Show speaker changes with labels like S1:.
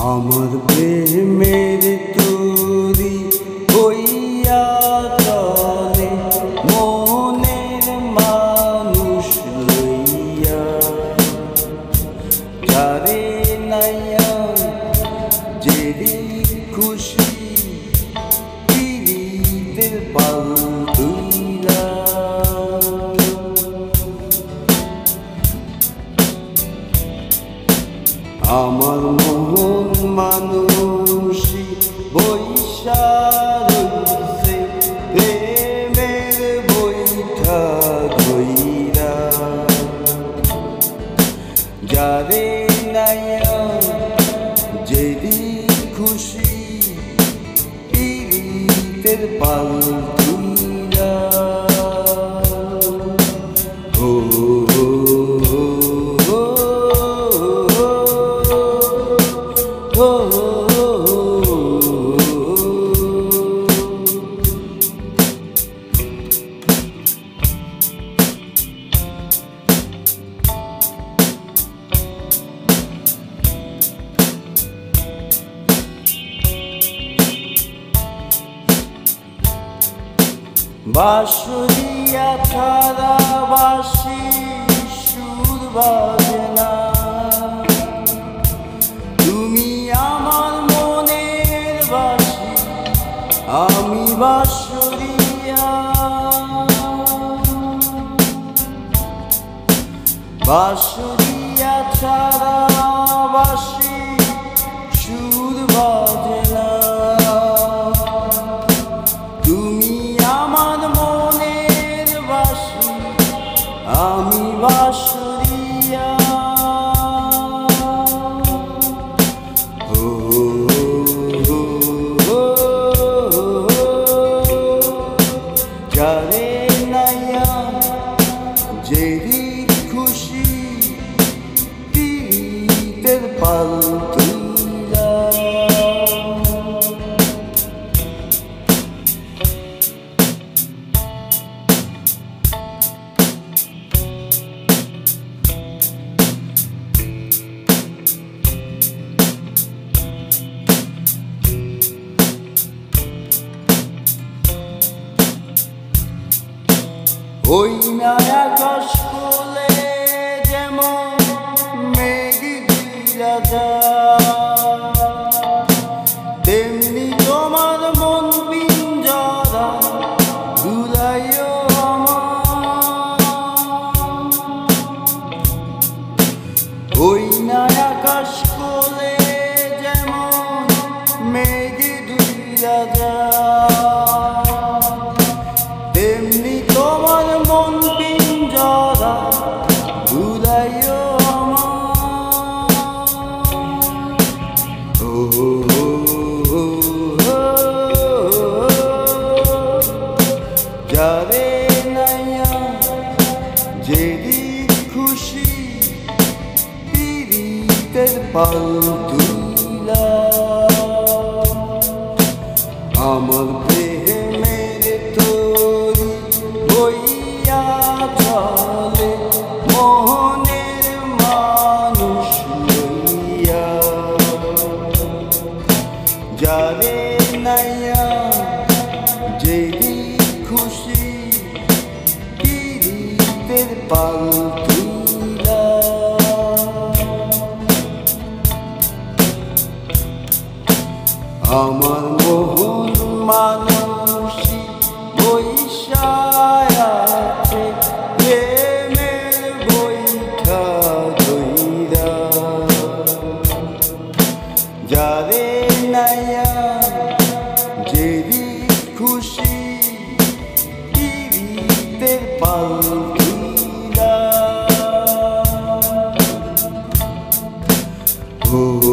S1: আমার প্রেমের তরি হইয়া চলে মনের মানুষ লইয়া, যারে নাইয়া যেদি খুশি পীড়িতের পাল তুইলা। আমার মন মানুষী বৈশা রইছে প্রেমের বৈঠা ধইরা, যারে নাইয়া যেদি খুশি পীড়িতের পাল তুইলা। বাঁশুরিয়া ছাড়া বাঁশি সুর বাজে না, তুমি আমার মনের বাঁশি আমি বাঁশুরিয়া। বাঁশুরিয়া ছাড়া বাঁশি সুর বাজে না, তুমি আমার মনের বাঁশি আমি বাঁশুরিয়া। যারে নাইয়া যেদি খুশি পীড়িতের পাল তুইলা। ওই না আকাশ কোলে যেমন মেঘ ঘিরা যায়, তেমনি তোমার মন পিঞ্জরা ঘুরাইও আমার। ওই না আকাশ কোলে যেমন মেঘ ঘিরা যায়, তেমনি তোমার মন পিঞ্জরা ঘুরাইও আমার। যারে নাইয়া যেদি খুশি পীড়িতের পাল তুইলা। আমার প্রেমের তরি হইয়া চলে মনের মানুষ লইয়া, যারে নাইয়া যেদি খুশি পীড়িতের পাল তুইলা। আমার মোহন মানুষী বৈশা আছে প্রেমের বৈঠা ধইরা, যারে নাইয়া যেদি খুশি পীড়িতের পাল তুইলা।